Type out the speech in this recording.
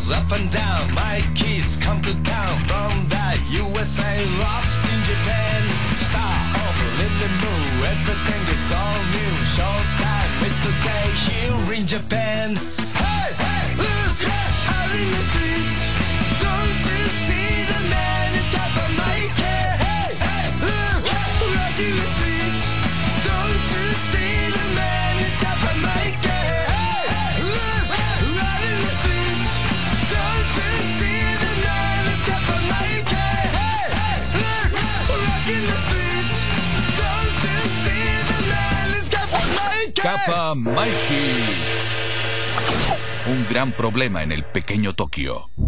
goes up and down. My kids come to town from the USA, lost in Japan. Star of Lily Moon, everything is all new. Showtime, Mr. Day here in Japan. Hey, hey, look out in the streets. Don't you see the man is got the mic? Hey, hey, look out in the streets. Don't you see the man is got the mic? Hey, hey, look out in the streets. Don't you see the man is got the mic? Hey, hey, look out in the streets. Don't you see the man is got the mic? Kappa Mikey. Un gran problema en el pequeño Tokio.